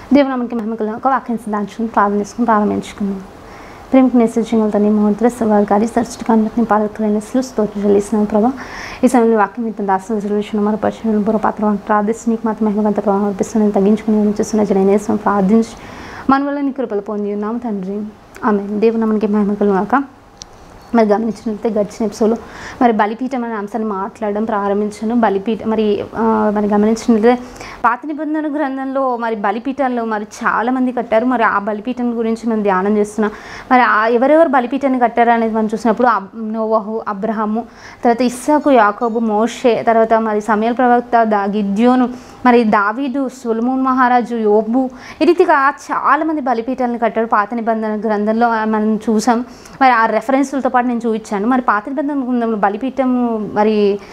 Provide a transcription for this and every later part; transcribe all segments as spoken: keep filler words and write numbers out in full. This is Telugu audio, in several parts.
దేవునామానికి మహిమ కలుగును గాక. వాక్యం సిద్ధాంచుకుని ప్రార్థన చేసుకుని ప్రారంభించుకుందాం. ప్రేమకు మెసేజింగ్ తన మహోత్తర సర్వాధికారి సృష్టికాన్ని పాలకులైన స్తోత్రం చెల్లిస్తున్నాం ప్రభా. ఈ సమయంలో వాక్యం ఇంత దాసం రిజర్వేషన్ మన పరిచయం బుర్రపాత్ర ప్రార్థిస్తూ నీకు మాత్రం మహిమగంత ప్రభావం అర్పిస్తున్నాను. తగ్గించుకుని చూస్తున్న జనేసం ప్రార్థించి మన వల్ల నీ కృపలు పొంది ఉన్నాము తండ్రి. ఆమేన్. దేవునామానికి మహిమ కలుగును గాక. మరి గమనించినట్లయితే గడిచిన ఎపిసోడ్లో మరి బలిపీఠం అనే అంశాన్ని మాట్లాడడం ప్రారంభించాను. బలిపీఠ మరి మరి గమనించినట్లయితే పాత నిబంధన గ్రంథంలో మరి బలిపీఠాల్లో మరి చాలామంది కట్టారు. మరి ఆ బలిపీఠం గురించి మనం ధ్యానం చేస్తున్నాం. మరి ఎవరెవరు బలిపీఠాన్ని కట్టారు అనేది మనం చూసినప్పుడు నోవహు, అబ్రహాము, తర్వాత ఇస్సాకు, యాకోబు, మోషే, తర్వాత మరి సమయల్ ప్రవక్త, దా గిద్యోను, మరి దావీదు, సొలొమోను మహారాజు, యోబు, ఈ రీతిగా చాలామంది బలిపీఠాలను కట్టారు పాత నిబంధన గ్రంథంలో మనం చూసాం. మరి ఆ రెఫరెన్స్లతో పాటు నేను చూపించాను. మరి పాత నిబంధన గ్రంథంలో బలిపీఠం మరి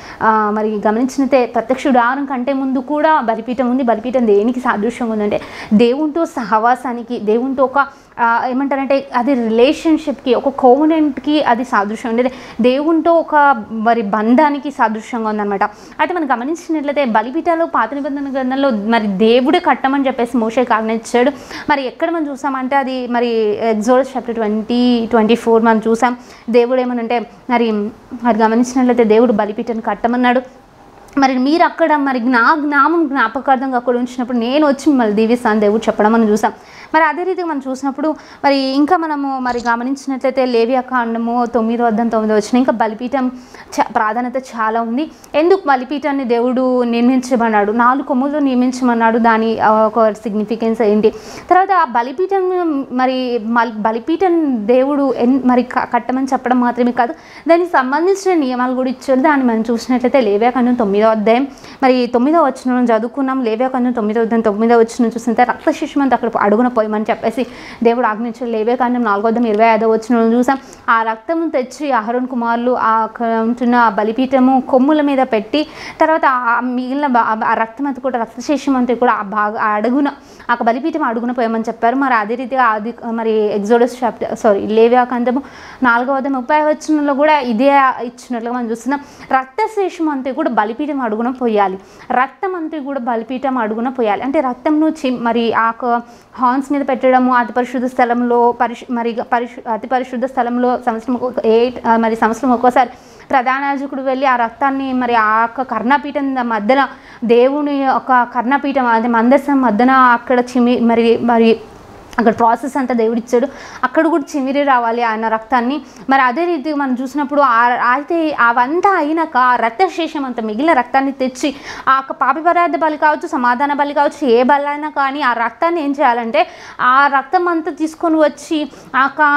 మరి గమనించినట్టే ప్రత్యక్ష ఉదాహరణ కంటే ముందు కూడా బలిపీఠం ఉంది. బలిపీఠం దేనికి సాదృశ్యంగా ఉందంటే దేవునితో సహవాసానికి, దేవునితో ఒక ఏమంటారంటే అది రిలేషన్షిప్కి, ఒక కోవనెంట్కి అది సాదృశ్యం ఉండేది. దేవునితో ఒక మరి బంధానికి సాదృశ్యంగా ఉందన్నమాట. అయితే మనం గమనించినట్లయితే బలిపీఠాలు పాత నిబంధన గ్రంథంలో మరి దేవుడే కట్టమని చెప్పేసి మోషేకి ఆజ్ఞాపించాడు. మరి ఎక్కడ మనం చూసామంటే అది మరి Exodus chapter twenty twenty four మనం చూసాం. దేవుడు ఏమనంటే మరి మరి గమనించినట్లయితే దేవుడు బలిపీఠాన్ని కట్టమన్నాడు. మరి మీరు అక్కడ మరి నా జ్ఞాపం జ్ఞాపకార్థంగా అక్కడ ఉంచినప్పుడు నేను వచ్చి మిమ్మల్ని దీవిస్తాను దేవుడు చెప్పడం మనం చూసాం. మరి అదే రీతిగా మనం చూసినప్పుడు మరి ఇంకా మనము మరి గమనించినట్లయితే లేవియా కాండము తొమ్మిదో అధ్యాయం తొమ్మిదో వచ్చిన ఇంకా బలిపీఠం చ ప్రాధాన్యత చాలా ఉంది. ఎందుకు బలిపీఠాన్ని దేవుడు నిర్మించమన్నాడు, నాలుగు కొమ్ములు నియమించమన్నాడు, దాని ఒక సిగ్నిఫికెన్స్ ఏంటి, తర్వాత ఆ బలిపీఠం మరి బలిపీఠం దేవుడు ఎన్ మరి కట్టమని చెప్పడం మాత్రమే కాదు దానికి సంబంధించిన నియమాలు కూడా ఇచ్చాడు. దాన్ని మనం చూసినట్లయితే లేవియా కాండం తొమ్మిదో అధ్యాయం మరి తొమ్మిదో వచనం చదువుకున్నాం. లేవియా కాండం తొమ్మిదో అధ్యాయం తొమ్మిదో వచనం చూస్తుంటే రక్త శిశుమంతా అక్కడ అడుగున పోయమని చెప్పేసి దేవుడు ఆజ్ఞించాడు. లేవియా కాండం నాలుగో అధ్యాయం ఇరవై ఐదో వచనం చూసాం. ఆ రక్తం తెచ్చి అహరోను కుమారులు ఆ ఉంటున్న బలిపీఠము కొమ్ముల మీద పెట్టి తర్వాత ఆ మిగిలిన ఆ రక్తం అంతా కూడా రక్తశేషం అంతా కూడా ఆ బాగా అడుగున ఆ బలిపీఠం అడుగున పోయమని చెప్పారు. మరి అదే రీతిగా అది మరి ఎగ్జోడస్ చాప్టర్ సారీ లేవియా కాండము నాలుగో అధ్యాయం ముప్పై వచనంలో కూడా ఇదే ఇచ్చినట్లుగా మనం చూస్తున్నాం. రక్తశేషం అంతా కూడా బలిపీఠం అడుగున పోయాలి, రక్తం అంతా కూడా బలిపీఠం అడుగున పోయాలి. అంటే రక్తంను చి మరి ఆ హార్న్స్ మీద పెట్టడము, అతి పరిశుద్ధ స్థలంలో పరిశు మరి పరిశు అతి పరిశుద్ధ స్థలంలో సంవత్సరం ఎయిట్ మరి సంవత్సరం ఒక్కోసారి ప్రధాన యాజకుడు వెళ్ళి ఆ రక్తాన్ని మరి ఆ యొక్క కర్ణపీఠం మధ్యన దేవుని ఒక కర్ణపీఠం అదే మందసం మధ్యన అక్కడ చిమి మరి మరి అక్కడ ప్రాసెస్ అంతా దేవుడిచ్చాడు. అక్కడ కూడా చిమిరి రావాలి ఆయన రక్తాన్ని. మరి అదే రీతి మనం చూసినప్పుడు అయితే అవంతా అయినాక ఆ రక్తశేషం అంతా మిగిలిన రక్తాన్ని తెచ్చి ఆ పాపి పరార్థ బలి కావచ్చు, సమాధాన బలి కావచ్చు, ఏ బలి అయినా కానీ ఆ రక్తాన్ని ఏం చేయాలంటే ఆ రక్తం అంతా తీసుకొని వచ్చి ఆ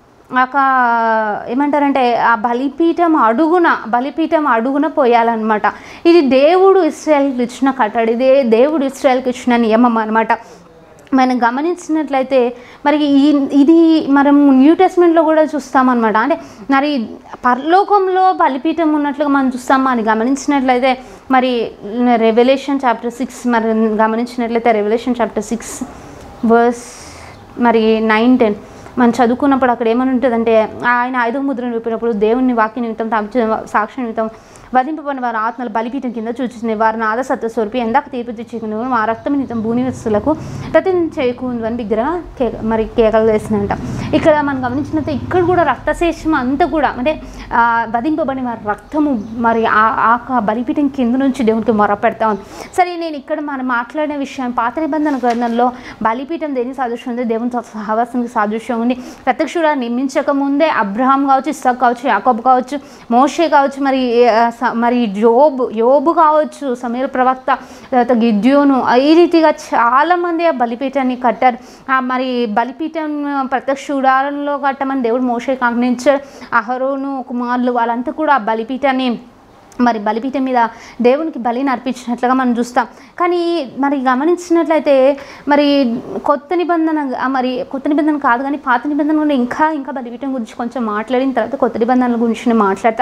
ఒక ఏమంటారంటే ఆ బలిపీఠం అడుగున బలిపీఠం అడుగున పోయాలన్నమాట. ఇది దేవుడు ఇశ్రాయేల్కి ఇచ్చిన కట్టడి, ఇదే దేవుడు ఇశ్రాయేల్కి ఇచ్చిన నియమం అనమాట. మనం గమనించినట్లయితే మరి ఈ ఇది మనం న్యూ టెస్ట్మెంట్లో కూడా చూస్తామన్నమాట. అంటే మరి పరలోకంలో బలిపీఠం ఉన్నట్లుగా మనం చూస్తాం. అని గమనించినట్లయితే మరి రెవల్యూషన్ చాప్టర్ సిక్స్ మరి గమనించినట్లయితే రెవల్యూషన్ చాప్టర్ సిక్స్ వర్స్ మరి నైన్ టెన్ మనం చదువుకున్నప్పుడు అక్కడ ఏమని ఉంటుందంటే ఆయన ఐదో ముద్రను విప్పినప్పుడు దేవుని వాక్య నిమిత్తం తమ సాక్షి నిమిత్తం వధింపబడిన వారి ఆత్మలు బలిపీఠం కింద చూచింది. వారిని ఆదసత్వ స్వరూపి ఎందాక తీర్పు తెచ్చుకుని మా రక్తం నిమిత్తం భూనివస్తులకు ప్రతి చేయకుందని బిగ్గర కే మరి కేకలు వేసినంట. ఇక్కడ మనం గమనించినట్లయితే ఇక్కడ కూడా రక్తశేషం అంతా కూడా అంటే వధింపబడిన వారి రక్తము మరి ఆ బలిపీఠం కింద నుంచి దేవునికి మొరపెడతా ఉంది. సరే నేను ఇక్కడ మనం మాట్లాడిన విషయం పాత నిబంధన గ్రంథంలో బలిపీఠం దేనికి సాదృశ్యం ఉంది, దేవునితో సహవాసానికి సాదృశ్యం ఉంది. ప్రత్యక్షుడు నిర్మించక ముందే అబ్రహాం కావచ్చు, ఇస్సాకు కావచ్చు, యాకోబు కావచ్చు, మోషే కావచ్చు, మరి మరి యోబు యోబు కావచ్చు, సమయల్ ప్రవక్త, తర్వాత గిద్యోను, ఈ రీతిగా చాలామంది ఆ బలిపీఠాన్ని కట్టారు. మరి బలిపీఠం ప్రత్యక్ష ఉదాహరణలో కట్టమని దేవుడు మోషేకి ఆజ్ఞాపించాడు. అహరోను కుమారులు వాళ్ళంతా కూడా ఆ బలిపీఠాన్ని మరి బలిపీఠం మీద దేవునికి బలిని అర్పించినట్లుగా మనం చూస్తాం. కానీ మరి గమనించినట్లయితే మరి కొత్త నిబంధన మరి కొత్త నిబంధన కాదు కానీ పాత నిబంధన ఇంకా ఇంకా బలిపీఠం గురించి కొంచెం మాట్లాడిన తర్వాత కొత్త నిబంధనల గురించి నేను మాట్లాడతా.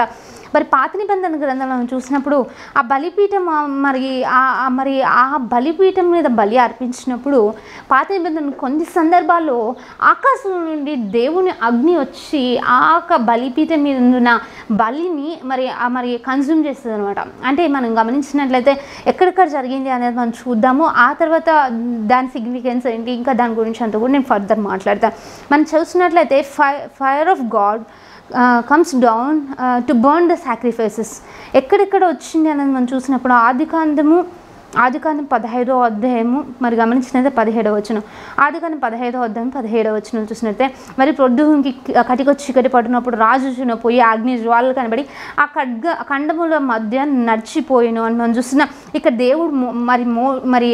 మరి పాత నిబంధన గ్రంథాలను చూసినప్పుడు ఆ బలిపీఠం మరి మరి ఆ బలిపీఠం మీద బలి అర్పించినప్పుడు పాత నిబంధన కొన్ని సందర్భాల్లో ఆకాశం నుండి దేవుని అగ్ని వచ్చి ఆ బలిపీఠం మీద ఉన్న బలిని మరి మరి కన్జ్యూమ్ చేస్తుంది అనమాట. అంటే మనం గమనించినట్లయితే ఎక్కడెక్కడ జరిగింది అనేది మనం చూద్దాము. ఆ తర్వాత దాని సిగ్నిఫికెన్స్ ఏంటి ఇంకా దాని గురించి అంతా కూడా నేను ఫర్దర్ మాట్లాడతాను. మనం చూసినట్లయితే ఫై fire of God comes down to burn the sacrifices ఎక్కడెక్కడ వచ్చింది అనేది మనం చూసినప్పుడు ఆదికాండము ఆదికాండం పదహైదో అధ్యాయము మరి గమనించినైతే పదిహేడవ వచనం ఆదికాండం పదహైదో అధ్యాయం పదిహేడవ వచనం చూసినట్లయితే మరి ప్రొద్దుకి కటికొచ్చి చీకటి పడినప్పుడు రాజు చున పోయి అగ్ని జ్వాలలు కనబడి ఆ ఖడ్గ ఖండముల మధ్య నడిచిపోయాను అని మనం చూస్తున్నాం. ఇక దేవుడు మరి మో మరి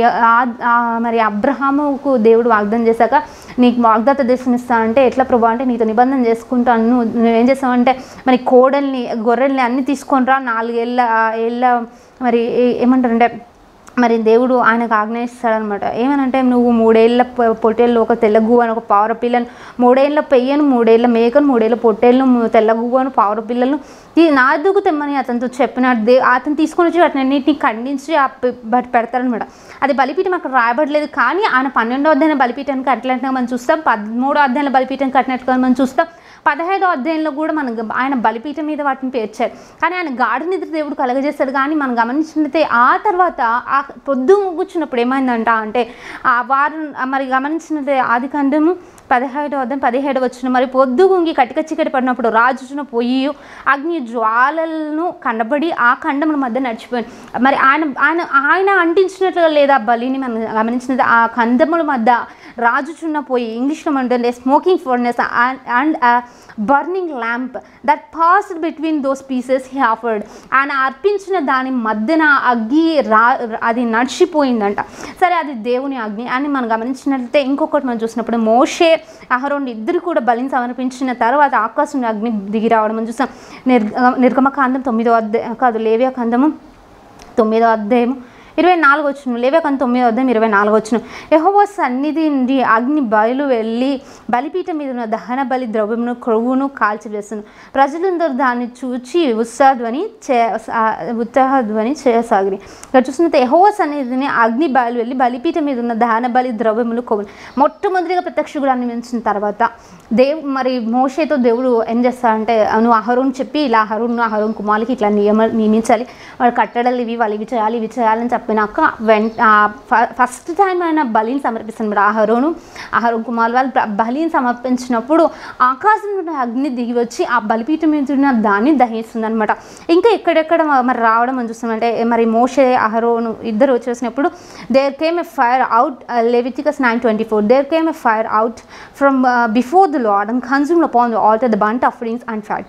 మరి అబ్రహాముకు దేవుడు వాగ్దానం చేశాక నీకు వాగ్దాత దేశం ఇస్తానంటే ఎట్లా ప్రభు అంటే నీతో నిబంధన చేసుకుంటాను, నువ్వేం చేస్తావంటే మరి కోడల్ని గొర్రెల్ని అన్నీ తీసుకొని రా నాలుగేళ్ళ ఏళ్ళ మరి ఏమంటారంటే మరి దేవుడు ఆయనకు ఆజ్ఞాయిస్తాడనమాట. ఏమనంటే నువ్వు మూడేళ్ళ పొట్టేళ్ళు ఒక తెల్లగువ్వ అని ఒక పావుర పిల్లను, మూడేళ్ళ పెయ్యను మూడేళ్ళ మేకను మూడేళ్ళ పొట్టేళ్ళను తెల్లగువ్వను పావుర పిల్లలను ఈ నాదుకు తెమ్మని అతనితో చెప్పినాడు. దే అతను తీసుకొని వచ్చి వాటిని అన్నింటినీ ఖండించి బట్టి పెడతారనమాట. అది బలిపీఠం అక్కడ రాయబడలేదు, కానీ ఆయన పన్నెండో అధ్యాయం బలిపీఠానికి కట్టినట్టుగా మనం చూస్తాం, పదమూడో అధ్యాయంలో బలిపీఠం కట్టినట్టుగా మనం చూస్తాం, పదహైదో అధ్యాయంలో కూడా మనం ఆయన బలిపీఠం మీద వాటిని పేర్చారు. కానీ ఆయన గాఢ నిద్ర దేవుడు కలగజేస్తాడు. కానీ మనం గమనించినట్లయితే ఆ తర్వాత ఆ పొద్దు కూర్చున్నప్పుడు ఏమైందంట అంటే ఆ వారు మరి గమనించినట్లయితే ఆదికాండము పదిహేడు అధ్యాయం పదిహేడు వచ్చిన మరి పొద్దు గుంగి కటిక చీకటి పడినప్పుడు రాజున పొయ్యి అగ్ని జ్వాలలను కనబడి ఆ ఖండముల మధ్య నడిచిపోయింది. మరి ఆయన ఆయన ఆయన అంటించినట్లుగా లేదా బలిని మనం గమనించినది ఆ ఖండముల మధ్య రాజుచున్న పోయి ఇంగ్లీష్లో అంటే smoking furnace and burning lamp that passed between those pieces he offered. ఆయన అర్పించిన దాని మధ్యన అగ్గి రా అది నడిచిపోయిందంట. సరే అది దేవుని అగ్ని అని మనం గమనించినట్లయితే ఇంకొకటి మనం చూసినప్పుడు మోషే అహరోను ఇద్దరు కూడా బలిని సమర్పించిన తర్వాత ఆకాశం అగ్ని దిగి రావడం మనం చూస్తాం. నిర్ నిర్గమకాండం తొమ్మిదో అధ్యాయం కాదు లేవ్యకాండము తొమ్మిదో అధ్యాయము ఇరవై నాలుగు వచ్చిన లేవ్యకాండం తొమ్మిదో అధ్యాయం ఇరవై నాలుగు వచ్చిన యెహోవా సన్నిధి నుండి అగ్ని బయలు వెళ్ళి బలిపీఠం మీద ఉన్న దహన బలి ద్రవ్యమును క్రొవ్వును కాల్చివేస్తును. ప్రజలందరూ దాన్ని చూచి ఉత్సాహధ్వని చే ఉత్సాహధ్వని చేయసాగిరి. ఇక్కడ చూసినట్టు యెహోవా సన్నిధిని అగ్ని బయలు వెళ్ళి బలిపీఠం మీద ఉన్న దహన బలి ద్రవ్యములు క్రొవ్వును మొట్టమొదటిగా ప్రత్యక్ష గుడాన్ని నియమించిన తర్వాత దేవు మరి మోషేతో దేవుడు ఏం చేస్తాడంటే నువ్వు అహరోను చెప్పి ఇలా అహరోను అహరోను కుమారులకి ఇట్లా నియమ నియమించాలి, వాళ్ళు కట్టడలు ఇవి వాళ్ళు ఇవి చేయాలి ఇవి చేయాలని చెప్పినాక వెంట ఫస్ట్ టైం ఆయన బలిని సమర్పిస్తున్నారు. అహరోను అహరోను కుమార్ వాళ్ళు బలిని సమర్పించినప్పుడు ఆకాశం నుండి అగ్ని దిగి వచ్చి ఆ బలిపీఠం మీద ఉన్న దాన్ని దహిస్తుంది అనమాట. ఇంకా ఎక్కడెక్కడ మరి రావడం అని చూస్తామంటే మరి మోషే అహరోను ఇద్దరు వచ్చేసినప్పుడు there came a fire out Leviticus nine twenty four there came a fire out from before the Lord and consumed upon the altar the burnt offerings and fat.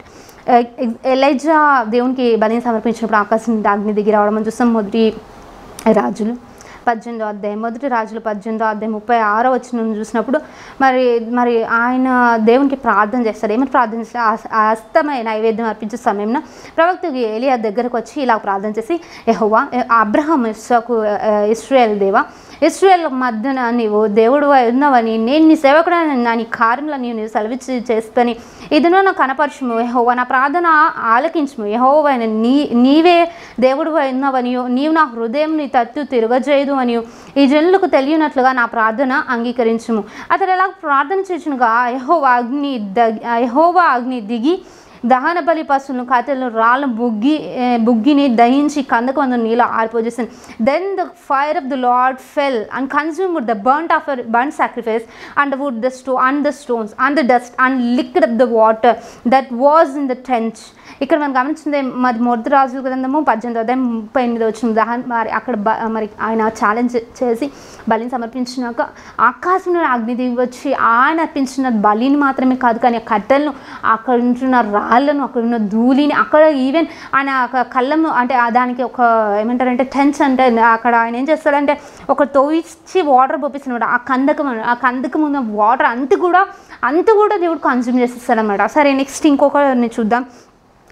Elijah దేవునికి బలిని సమర్పించినప్పుడు ఆకాశం అగ్ని దిగి రావడం అని చూస్తాం. మొదటి రాజులు పద్దెనిమిదో అధ్యాయం మొదటి రాజులు పద్దెనిమిదో అధ్యాయం ముప్పై ఆరో వచనం చూసినప్పుడు మరి మరి ఆయన దేవునికి ప్రార్థన చేస్తాడు. ఏమని ప్రార్థన చేస్తే అస్తమయ నైవేద్యం అర్పించే సమయంలో ప్రవక్త ఏలియా దగ్గరకు వచ్చి ఇలా ప్రార్థన చేసి యెహోవా అబ్రహాం ఇస్సాకు ఇశ్రాయేల్ దేవా ఇశ్రాయేల్ మధ్యన నీవు దేవుడు ఉన్నవని నేను నీ సేవకుడని నా నీ కార్యంలో నీవు సెలవిచ్చి చేస్తని ఇదినో నాకు కనపరచుము. యెహోవా నా ప్రార్థన ఆలకించుము. యెహోవా నీ నీవే దేవుడు ఉన్నవనియో నీవు నా హృదయం నీ తట్టు తిరగజేయదు అని ఈ జనులకు తెలియనట్లుగా నా ప్రార్థన అంగీకరించుము. అతడు ఎలా ప్రార్థన చేసినగా యెహోవా అగ్ని యెహోవా అగ్ని దిగి దహన బలి పశువులను కట్టెలను రాళ్ళ బుగ్గి బుగ్గిని దహించి కందకు వంద నీళ్ళు ఆరిపోజేసింది. Then the fire of the Lord fell and consumed the burnt offer burnt sacrifice and wood the stow and the stones and the dust and licked up the water that was in the tent. ఇక్కడ మనం గమనించింది మరి మొదటి రాజుల గ్రంథము పద్దెనిమిది అధ్యాయం ముప్పై ఎనిమిది వచ్చిన దహన మరి అక్కడ మరి ఆయన ఛాలెంజ్ చేసి బలిని సమర్పించినాక ఆకాశంలో అగ్ని దిగి వచ్చి ఆయన అర్పించిన బలిని మాత్రమే కాదు కానీ ఆ కట్టెలను అక్కడ ఉంటున్న రాళ్ళను అక్కడ ఉన్న ధూళిని అక్కడ ఈవెన్ ఆయన కళ్ళము అంటే దానికి ఒక ఏమంటారంటే టెన్స్ అంటే అక్కడ ఆయన ఏం చేస్తాడంటే ఒక తోయిచ్చి వాటర్ పోపిస్తున్నాడు. ఆ కందకం ఆ కందకం ఉన్న వాటర్ అంత కూడా అంత కూడా దేవుడు కన్జ్యూమ్ చేసేస్తాడు అనమాట. సరే నెక్స్ట్ ఇంకొకరిని చూద్దాం.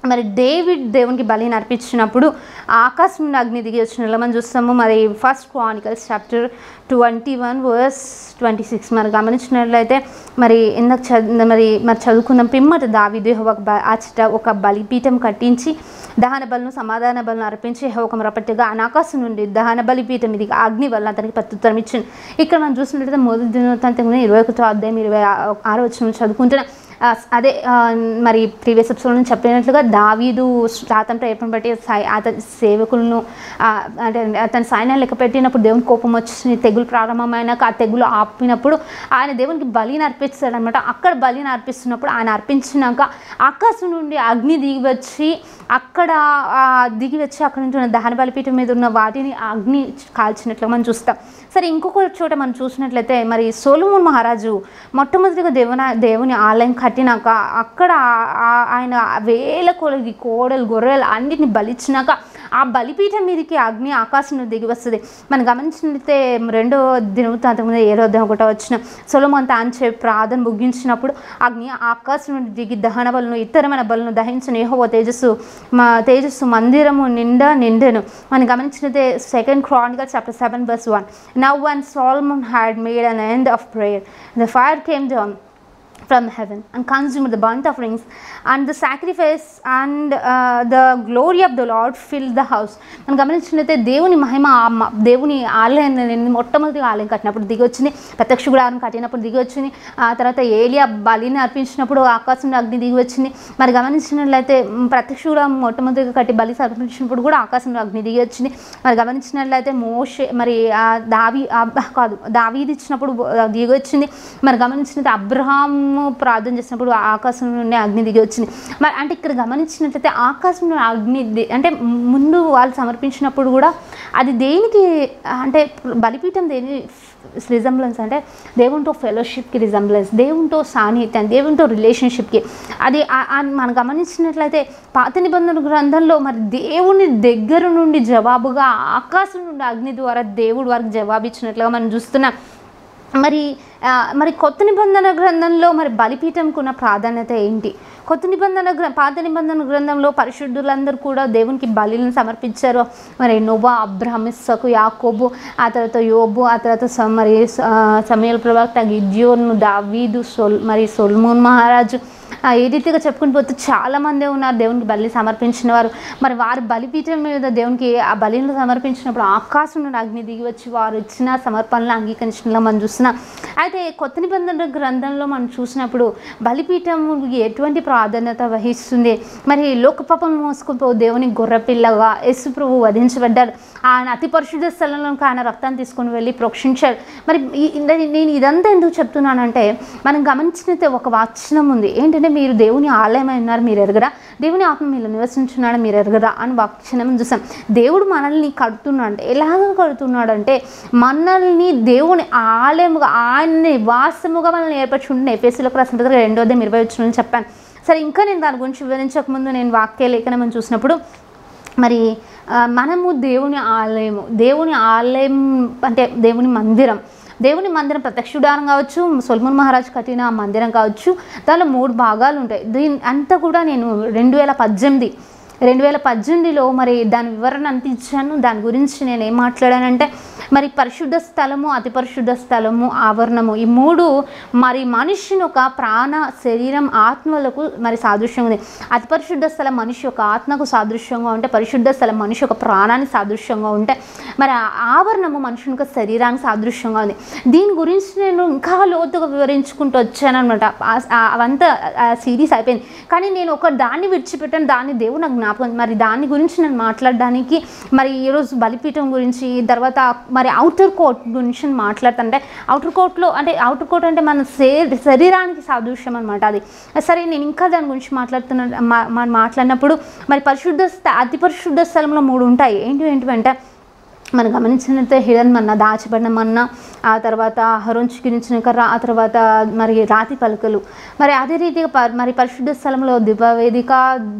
మరి డేవిడ్ దేవునికి బలిని అర్పించినప్పుడు ఆకాశం నుండి అగ్ని దిగి వచ్చిన మనం చూస్తాము. మరి first Chronicles chapter twenty one verse twenty six మరి గమనించినట్లయితే మరి ఇందాక చ మరి మరి చదువుకున్నాం. పిమ్మట దావీదు యెహోవాకు అచ్చట ఒక బలిపీఠం కట్టించి దహన బలను సమాధాన బలను అర్పించి యెహోవాకు మొరపెట్టగా ఆకాశం నుండి దహన బలిపీఠం ఇది అగ్ని వల్ల అతనికి ప్రత్యుత్తరం ఇచ్చింది. ఇక్కడ మనం చూసినట్లయితే మొదటి దినవృత్తాంతం ఇరవై ఒకటో అధ్యాయం ఇరవై ఆరో వచనం చదువుకుంటున్నాం. అదే మరి ప్రీవియస్ ఎపిసోడ్ నుంచి చెప్పినట్లుగా దావీదు స్వాతంత్ర ఏర్పడిన బట్టి అతని సేవకులను అంటే అతని సైన్యాలు లెక్క పెట్టినప్పుడు దేవుని కోపం వచ్చి తెగులు ప్రారంభమైనాక ఆ తెగులు ఆపినప్పుడు ఆయన దేవునికి బలిని అర్పిస్తాడు అనమాట. అక్కడ బలిని అర్పిస్తున్నప్పుడు ఆయన అర్పించినాక ఆకాశం నుండి అగ్ని దిగి వచ్చి అక్కడ దిగి వచ్చి అక్కడ నుంచి ఉన్న దహన బలిపీఠం మీద ఉన్న వాటిని అగ్ని కాల్చినట్లుగా మనం చూస్తాం. సరే ఇంకొక చోట మనం చూసినట్లయితే మరి సొలొమోను మహారాజు మొట్టమొదటిగా దేవుని దేవుని ఆలయం కట్టినాక అక్కడ ఆయన వేల కొలది కోడలు గొర్రెలు అన్నిటిని బలిచ్చినాక ఆ బలిపీఠం మీదకి అగ్ని ఆకాశం నుండి దిగి వస్తుంది. మనం గమనించినట్లయితే రెండో దినవృత్తాంతం మీద ఏడో అధ్యాయం ఒకటో వచ్చిన సొలొమోను తాను చే ప్రార్థన ముగించినప్పుడు అగ్ని ఆకాశం నుండి దిగి దహన బలను ఇతరమైన బలను దహించిన యెహోవా తేజస్సు మా తేజస్సు మందిరము నిండా నిండెను. మనం గమనించినట్లయితే second Chronicles chapter seven verse one Now when Solomon had made an end of prayer, the fire came down from heaven and consumed the burnt offerings and the sacrifice and uh, the glory of the Lord filled the house. మనం గమనించినట్లయితే దేవుని మహిమ దేవుని ఆలయాన్ని మొట్టమొదటిగా ఆలయం కట్టినప్పుడు దిగి వచ్చింది. ప్రత్యక్ష గుడారం కట్టినప్పుడు దిగి వచ్చింది. ఆ తర్వాత ఏలియా బలిని అర్పించినప్పుడు ఆకాశం అగ్ని దిగి వచ్చింది. మరి గమనించినట్లయితే ప్రత్యక్ష గుడారం మొట్టమొదటిగా కట్టి బలి అర్పించినప్పుడు కూడా ఆకాశంలో అగ్ని దిగి వచ్చింది. మరి గమనించినట్లయితే మోషే మరి దావీ కాదు దావీదు ఇచ్చినప్పుడు దిగి వచ్చింది. మరి గమనించినట్లయితే అబ్రహాం ప్రార్థన చేసినప్పుడు ఆకాశం నుండి అగ్ని దిగి వచ్చింది. మరి అంటే ఇక్కడ గమనించినట్లయితే ఆకాశం నుండి అగ్ని అంటే ముందు వాళ్ళు సమర్పించినప్పుడు కూడా అది దేనికి అంటే బలిపీఠం దేని రిజంబ్లెన్స్ అంటే దేవునితో ఫెలోషిప్కి రిజంబ్లెన్స్, దేవునితో సాన్నిహిత్యం, దేవునితో రిలేషన్షిప్కి. అది మనం గమనించినట్లయితే పాత నిబంధన గ్రంథంలో మరి దేవుని దగ్గర నుండి జవాబుగా ఆకాశం నుండి అగ్ని ద్వారా దేవుడు వారికి జవాబు ఇచ్చినట్లుగా మనం చూస్తున్నాం. మరి మరి కొత్త నిబంధన గ్రంథంలో మరి బలిపీఠంకు ఉన్న ప్రాధాన్యత ఏంటి? కొత్త నిబంధన గ్ర పాత నిబంధన గ్రంథంలో పరిశుద్ధులందరూ కూడా దేవునికి బలిని సమర్పించారు. మరి నోవా, అబ్రహాము, ఇస్సాకు, యాకోబు, ఆ తర్వాత యోబు, ఆ తర్వాత మరి సమూయేలు ప్రవక్త, గిద్యోను, దావీదు, సొల్ మరి సొలొమోను మహారాజు, ఏ రీతిగా చెప్పుకుని పోతే చాలామంది ఉన్నారు దేవునికి బలి సమర్పించిన వారు. మరి వారి బలిపీఠం మీద దేవునికి ఆ బలిని సమర్పించినప్పుడు ఆకాశం నుండి అగ్ని దిగి వచ్చి వారు ఇచ్చిన సమర్పణలు అంగీకరించడంలో మనం చూస్తున్నాం. అయితే కొత్త నిబంధన గ్రంథంలో మనం చూసినప్పుడు బలిపీఠం ఎటువంటి ప్రాధాన్యత వహిస్తుంది? మరి లోక పాపం మోసుకుపో దేవుని గొర్రెపిల్లగా యేసు ప్రభువు వధించబడ్డాడు. ఆయన అతి పరిశుద్ధ స్థలంలోకి ఆయన రక్తాన్ని తీసుకొని వెళ్ళి ప్రోక్షించాడు. మరి నేను ఇదంతా ఎందుకు చెప్తున్నానంటే మనం గమనించినైతే ఒక వాచనం ఉంది ఏంటంటే మీరు దేవుని ఆలయమై ఉన్నారు మీరు ఎరగరా, దేవుని ఆత్మ మీలో నివసించున్నాడు మీరు ఎరగరా అని వాచనం చూసాం. దేవుడు మనల్ని కడుతున్నాడు అంటే ఎలాగ కడుతున్నాడు అంటే మనల్ని దేవుని ఆలయముగా ఆయన నివాసముగా మనల్ని ఏర్పరచుకుంటున్న ఎఫెసీయులకు రాసిన పత్రిక రెండో అధ్యాయం ఇరవై వచనం చెప్పాను. సరే ఇంకా నేను దాని గురించి వివరించకముందు నేను వాక్య లేఖనం మనం చూసినప్పుడు మరి మనము దేవుని ఆలయము దేవుని ఆలయం అంటే దేవుని మందిరం దేవుని మందిరం ప్రత్యక్ష గుడారం కావచ్చు, సొలొమోను మహారాజు కట్టిన మందిరం కావచ్చు, దానిలో మూడు భాగాలు ఉంటాయి. దీని అంతా కూడా నేను రెండు వేల పద్దెనిమిది రెండు వేల పద్దెనిమిదిలో మరి దాని వివరణ అంత ఇచ్చాను. దాని గురించి నేను ఏం మాట్లాడానంటే మరి పరిశుద్ధ స్థలము, అతి పరిశుద్ధ స్థలము, ఆవరణము ఈ మూడు మరి మనిషిని ఒక ప్రాణ శరీరం ఆత్మలకు మరి సాదృశ్యం ఉంది. అతి పరిశుద్ధ స్థలం మనిషి యొక్క ఆత్మకు సాదృశ్యంగా ఉంటే, పరిశుద్ధ స్థలం మనిషి యొక్క ప్రాణానికి సాదృశ్యంగా ఉంటే, మరి ఆవరణము మనుషుని యొక్క శరీరానికి సాదృశ్యంగా ఉంది. దీని గురించి నేను ఇంకా లోతుగా వివరించుకుంటూ వచ్చాను అనమాట. అవంతా సిరీస్ అయిపోయింది. కానీ నేను ఒక దాన్ని విడిచిపెట్టాను, దాన్ని దేవుడు నాకు జ్ఞాపకం. మరి దాని గురించి నేను మాట్లాడడానికి మరి ఈరోజు బలిపీఠం గురించి, తర్వాత మరి అవుటర్ కోర్ట్ గురించి మాట్లాడుతుంటే అవుటర్ కోర్ట్లో అంటే అవుటర్ కోర్ట్ అంటే మన శరీరానికి సాదృశ్యం అనమాట. అది సరే నేను ఇంకా దాని గురించి మాట్లాడుతున్నా మనం మాట్లాడినప్పుడు మరి పరిశుద్ధ అతి పరిశుద్ధ స్థలంలో మూడు ఉంటాయి. ఏంటి ఏంటివంటే మనం గమనించినట్లయితే హిడన్ మన్నా, దాచబడిన మన్నా, ఆ తర్వాత అహరోను చిగురించిన కర్ర, ఆ తర్వాత మరి రాతి పలకలు. మరి అదే రీతిగా ప మరి పరిశుద్ధ స్థలంలో దీపవేదిక,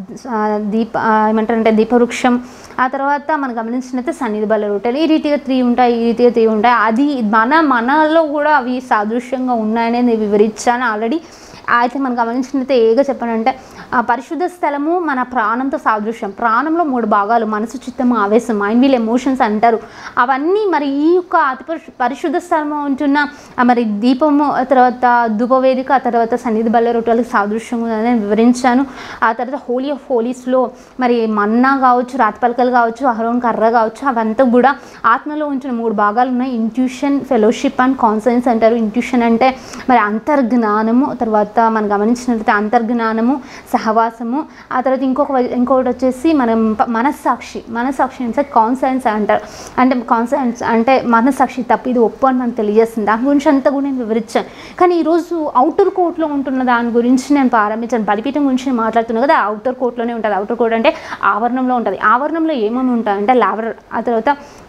దీప ఏమంటారంటే దీపవృక్షం, ఆ తర్వాత మనం గమనించినట్లయితే సన్నిధి బలి రొట్టెలు. ఈ రీతిగా త్రీ ఉంటాయి, ఈ రీతిగా త్రీ ఉంటాయి. అది మన మనలో కూడా అవి సాదృశ్యంగా ఉన్నాయని నేను వివరించాను ఆల్రెడీ. అయితే మనం గమనించినట్లయితే ఏగా చెప్పానంటే పరిశుద్ధ స్థలము మన ప్రాణంతో సాదృశ్యం. ప్రాణంలో మూడు భాగాలు, మనసు, చిత్తము, ఆవేశం, మైండ్, వీల్, ఎమోషన్స్ అంటారు. అవన్నీ మరి ఈ యొక్క అతి పరిశుద్ధ స్థలము ఉంటున్న మరి దీపము, తర్వాత ధూపవేదిక, ఆ తర్వాత సన్నిధి బల్ల రొట్టెలకు సాదృశ్యం నేను వివరించాను. ఆ తర్వాత హోలీ ఆఫ్ హోలీస్లో మరి మన్నా కావచ్చు, రాతి పలకలు కావచ్చు, అహరోన్ కర్ర కావచ్చు, అవంతా కూడా ఆత్మలో ఉంచిన మూడు భాగాలు ఉన్నాయి. ఇంట్యూషన్, ఫెలోషిప్ అండ్ కాన్సెన్స్ అంటారు. ఇంట్యూషన్ అంటే మరి అంతర్జ్ఞానము, తర్వాత మనం గమనించినట్లయితే అంతర్జ్ఞానము, సహవాసము, ఆ తర్వాత ఇంకొక ఇంకొకటి వచ్చేసి మనం మనస్సాక్షి. మనస్సాక్షి అంటే కాన్సెన్స్ అంటారు. అంటే కాన్సెన్స్ అంటే మనస్సాక్షి తప్పు ఇది ఒప్పు అని మనకు తెలియజేస్తుంది. దాని గురించి అంతా కూడా నేను వివరించాను. కానీ ఈరోజు అవుటర్ కోర్ట్లో ఉంటున్న దాని గురించి నేను ప్రారంభించాను. బలిపీఠం గురించి నేను మాట్లాడుతున్నాను కదా, అవుటర్ కోర్ట్లోనే ఉంటుంది. అవుటర్ కోర్ట్ అంటే ఆవరణంలో ఉంటుంది. ఆవరణంలో ఏమేమి ఉంటాయంటే లావర్, ఆ తర్వాత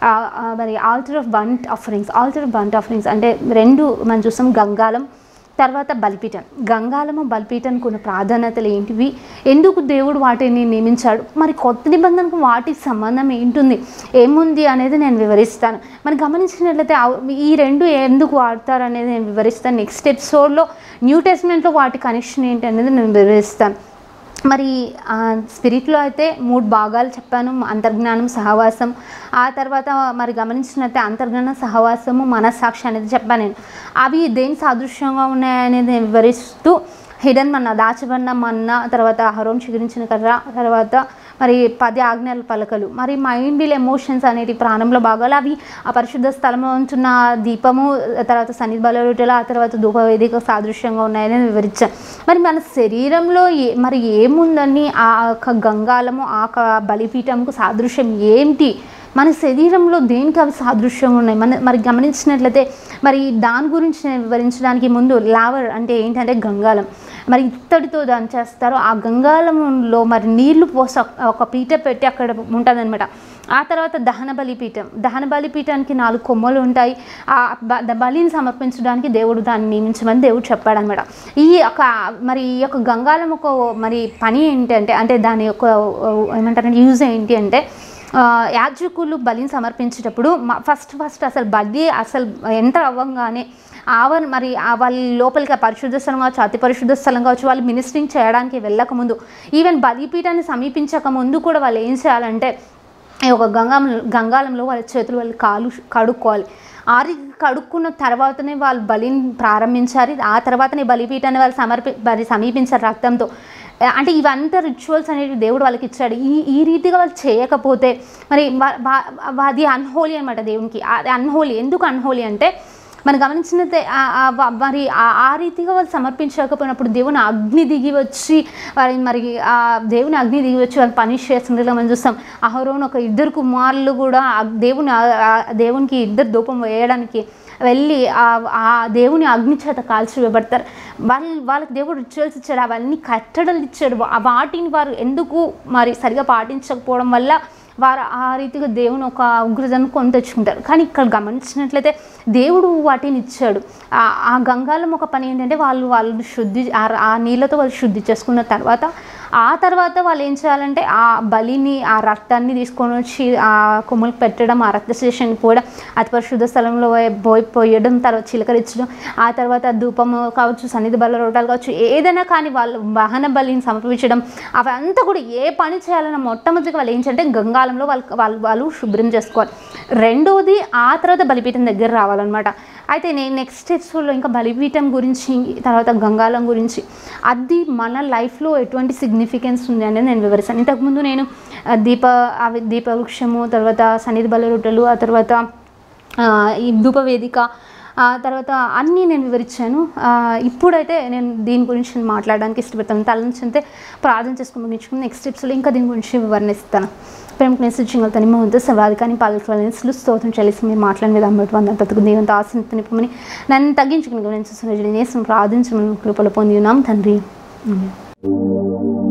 మరి altar of burnt offerings. Altar of burnt offerings అంటే రెండు మనం చూస్తాం, గంగాలం తర్వాత బలిపీఠం. గంగాలము బలిపీఠానికి ఉన్న ప్రాధాన్యతలు ఏంటివి, ఎందుకు దేవుడు వాటిని నియమించాడు, మరి కొత్త నిబంధనకు వాటికి సంబంధం ఏంటుంది ఏముంది అనేది నేను వివరిస్తాను. మరి గమనించినట్లయితే ఈ రెండు ఎందుకు వాడతారు అనేది నేను వివరిస్తాను. నెక్స్ట్ ఎపిసోడ్లో న్యూ టెస్ట్మెంట్లో వాటి కనెక్షన్ ఏంటి అనేది నేను వివరిస్తాను. మరి స్పిరిట్లో అయితే మూడు భాగాలు చెప్పాను, అంతర్జ్ఞానం, సహవాసం. ఆ తర్వాత మరి గమనించినట్లయితే అంతర్జ్ఞానం, సహవాసము, మనస్సాక్షి అనేది చెప్పాను నేను. అవి దేని సాదృశ్యంగా ఉన్నాయనేది నేను వివరిస్తూ హిడెన్ మన్నా, దాచబడిన మన్నా, తర్వాత అహరోన్ చిగురించిన కర్ర, తర్వాత మరి పది ఆజ్ఞల పలకలు, మరి మైండ్, వీల్, ఎమోషన్స్ అనేటి ప్రాణంలో భాగాలు. అవి ఆ పరిశుద్ధ స్థలంలో ఉంటున్న దీపము, తర్వాత సన్నిధి బల్ల రొట్టెలు, ఆ తర్వాత ధూపవేదిక సాదృశ్యంగా ఉన్నాయని వివరించాను. మరి మన శరీరంలో ఏ మరి ఏముందని ఆ యొక్క గంగాలము, ఆ బలిపీఠంకు సాదృశ్యం ఏంటి, మన శరీరంలో దేనికి అవి సాదృశ్యంగా ఉన్నాయి మన మరి గమనించినట్లయితే మరి దాని గురించి నేను వివరించడానికి ముందు లావర్ అంటే ఏంటంటే గంగాలం. మరి ఇత్తడితో దాన్ని చేస్తారు. ఆ గంగాలంలో మరి నీళ్లు పోసి ఒక పీట పెట్టి అక్కడ ఉంటుందన్నమాట. ఆ తర్వాత దహన బలిపీఠం. దహన బలిపీఠానికి నాలుగు కొమ్మలు ఉంటాయి. ఆ బలిని సమర్పించడానికి దేవుడు దాన్ని నియమించమని దేవుడు చెప్పాడనమాట. ఈ యొక్క మరి ఈ యొక్క గంగాలం ఒక మరి పని ఏంటంటే అంటే దాని యొక్క ఏమంటారంటే యూజ్ ఏంటి అంటే యాజకులు బలిని సమర్పించేటప్పుడు ఫస్ట్ ఫస్ట్ అసలు బలి అసలు ఎంటర్ అవ్వగానే ఆవరణ మరి వాళ్ళ లోపలికి పరిశుద్ధ స్థలం కావచ్చు, అతి పరిశుద్ధ స్థలం కావచ్చు, వాళ్ళు మినిస్ట్రింగ్ చేయడానికి వెళ్ళకముందు, ఈవెన్ బలిపీఠాన్ని సమీపించక ముందు కూడా వాళ్ళు ఏం చేయాలంటే ఒక గంగా గంగాలంలో వాళ్ళ చేతులు వాళ్ళు కాలు కడుక్కోవాలి. ఆరి కడుక్కున్న తర్వాతనే వాళ్ళు బలిని ప్రారంభించారు. ఆ తర్వాతనే బలిపీఠాన్ని వాళ్ళు సమర్పి మరి సమీపించారు రక్తంతో. అంటే ఇవంతా రిచువల్స్ అనేవి దేవుడు వాళ్ళకి ఇచ్చాడు. ఈ ఈ రీతిగా వాళ్ళు చేయకపోతే మరి అది అన్హోలీ అనమాట దేవునికి. అది అన్హోలీ. ఎందుకు అన్హోలీ అంటే మనం గమనించినట్టే మరి ఆ రీతిగా వాళ్ళు సమర్పించకపోయినప్పుడు దేవుని అగ్ని దిగి వచ్చి వారి మరి ఆ దేవుని అగ్ని దిగి వచ్చి వాళ్ళు పనిష్ చేస్తుండేలా మనం చూస్తాం. అహరోను ఒక ఇద్దరు కుమారులు కూడా దేవుని దేవునికి ఇద్దరు ధూపం వేయడానికి వెళ్ళి ఆ దేవుని అగ్ని చేత కాల్చి వేయబడతారు. వాళ్ళు వాళ్ళకి దేవుడు రిచువల్స్ ఇచ్చాడు, అవన్నీ కట్టడలు ఇచ్చాడు. వాటిని వారు ఎందుకు మరి సరిగా పాటించకపోవడం వల్ల వారు ఆ రీతిగా దేవుని ఒక ఉగ్రతను కొని తెచ్చుకుంటారు. కానీ ఇక్కడ గమనించినట్లయితే దేవుడు వాటిని ఇచ్చాడు. ఆ గంగాలం ఒక పని ఏంటంటే వాళ్ళు వాళ్ళు శుద్ధి ఆ నీళ్ళతో వాళ్ళు శుద్ధి చేసుకున్న తర్వాత ఆ తర్వాత వాళ్ళు ఏం చేయాలంటే ఆ బలిని ఆ రక్తాన్ని తీసుకొని వచ్చి ఆ కొమ్ములకు పెట్టడం, ఆ రక్తశేషాన్ని పోయడం, అతి పరిశుద్ధ స్థలంలో పోయి పోయడం, తర్వాత చిలకరించడం, ఆ తర్వాత ధూపము కావచ్చు, సన్నిధి బల్ల రొట్టెలు కావచ్చు, ఏదైనా కానీ వాళ్ళు వాహన బలిని సమర్పించడం, అవంతా కూడా ఏ పని చేయాలన్న మొట్టమొదటిగా వాళ్ళు ఏంటంటే గంగాలంలో వాళ్ళు వాళ్ళు వాళ్ళు శుభ్రం చేసుకోవాలి. రెండోది ఆ తర్వాత బలిపీఠం దగ్గర రావాలన్నమాట. అయితే నేను నెక్స్ట్ ఎపిసోడ్లో ఇంకా బలిపీఠం గురించి, తర్వాత గంగాలం గురించి, అది మన లైఫ్లో ఎటువంటి సిగ్నిఫికెన్స్ ఉంది అనేది నేను వివరిస్తాను. ఇంతకుముందు నేను దీప అవి దీపవృక్షము, తర్వాత సన్నిధి బల్ల రొట్టెలు, ఆ తర్వాత ఈ ధూపవేదిక, ఆ తర్వాత అన్నీ నేను వివరించాను. ఇప్పుడైతే నేను దీని గురించి నేను మాట్లాడడానికి ఇష్టపడతాను. తల నుంచి అంతే ప్రార్థన చేసుకుని ముగించుకుని నెక్స్ట్ స్టెప్స్లో ఇంకా దీని గురించి వివరణిస్తాను. ప్రేమకు మెసేజింగ్ తని మహంతో సవాది కానీ పాలకులని స్తోత్రం చెల్లిసి మీరు మాట్లాడిన విధానం బట్టి వంద బ్రతుకు దేవునితో ఆశను నింపమని నన్ను తగ్గించుకుని గురించి ప్రార్థించమని కృపలు పొంది ఉన్నాం తండ్రి.